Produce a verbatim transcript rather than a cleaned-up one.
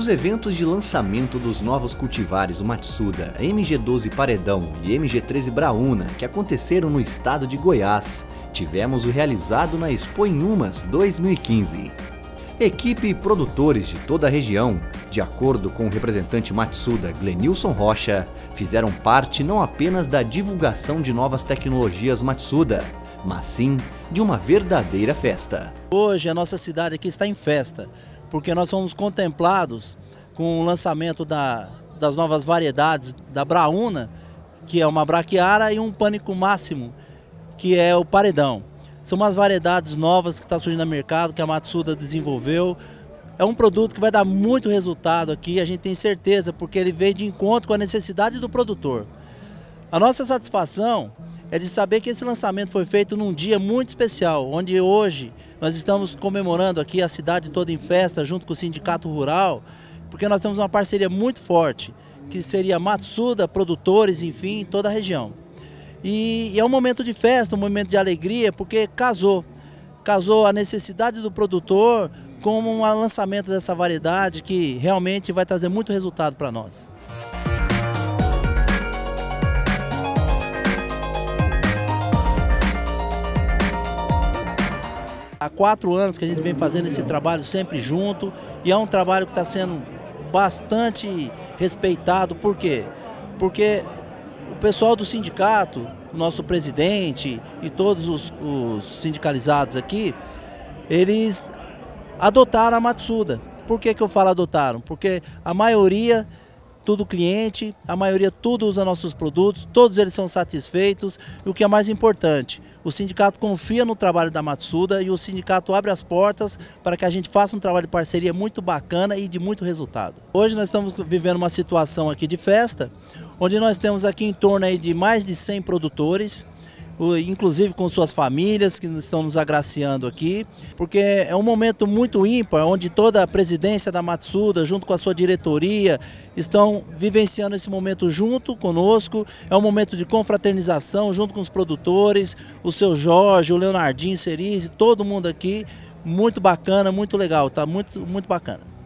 Os eventos de lançamento dos novos cultivares, o Matsuda, M G doze Paredão e M G treze Brauna, que aconteceram no estado de Goiás, tivemos o realizado na Expo Inhumas dois mil e quinze. Equipe e produtores de toda a região, de acordo com o representante Matsuda, Glenilson Rocha, fizeram parte não apenas da divulgação de novas tecnologias Matsuda, mas sim de uma verdadeira festa. Hoje a nossa cidade aqui está em festa, porque nós fomos contemplados com o lançamento da, das novas variedades da Brauna, que é uma braquiara, e um pânico máximo, que é o paredão. São umas variedades novas que estão surgindo no mercado, que a Matsuda desenvolveu. É um produto que vai dar muito resultado aqui, a gente tem certeza, porque ele veio de encontro com a necessidade do produtor. A nossa satisfação é de saber que esse lançamento foi feito num dia muito especial, onde hoje nós estamos comemorando aqui a cidade toda em festa, junto com o Sindicato Rural, porque nós temos uma parceria muito forte, que seria Matsuda, produtores, enfim, em toda a região. E, e é um momento de festa, um momento de alegria, porque casou. Casou a necessidade do produtor com um lançamento dessa variedade que realmente vai trazer muito resultado para nós. Há quatro anos que a gente vem fazendo esse trabalho sempre junto, e é um trabalho que está sendo bastante respeitado. Por quê? Porque o pessoal do sindicato, o nosso presidente e todos os, os sindicalizados aqui, eles adotaram a Matsuda. Por que que eu falo adotaram? Porque a maioria, tudo cliente, a maioria tudo usa nossos produtos, todos eles são satisfeitos, e o que é mais importante, o sindicato confia no trabalho da Matsuda e o sindicato abre as portas para que a gente faça um trabalho de parceria muito bacana e de muito resultado. Hoje nós estamos vivendo uma situação aqui de festa, onde nós temos aqui em torno aí de mais de cem produtores, inclusive com suas famílias que estão nos agraciando aqui, porque é um momento muito ímpar, onde toda a presidência da Matsuda, junto com a sua diretoria, estão vivenciando esse momento junto conosco. É um momento de confraternização junto com os produtores, o seu Jorge, o Leonardinho, Cerise, todo mundo aqui, muito bacana, muito legal, tá muito, muito bacana.